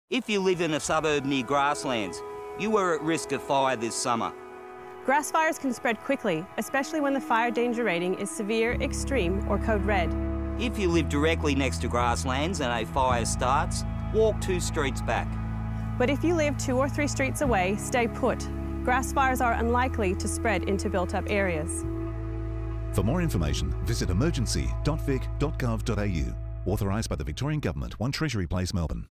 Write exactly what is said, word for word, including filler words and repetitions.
If you live in a suburb near grasslands, you are at risk of fire this summer. Grass fires can spread quickly, especially when the fire danger rating is severe, extreme, or code red. If you live directly next to grasslands and a fire starts, walk two streets back. But if you live two or three streets away, stay put. Grass fires are unlikely to spread into built-up areas. For more information, visit emergency dot vic dot gov dot a u. Authorised by the Victorian Government, one Treasury Place, Melbourne.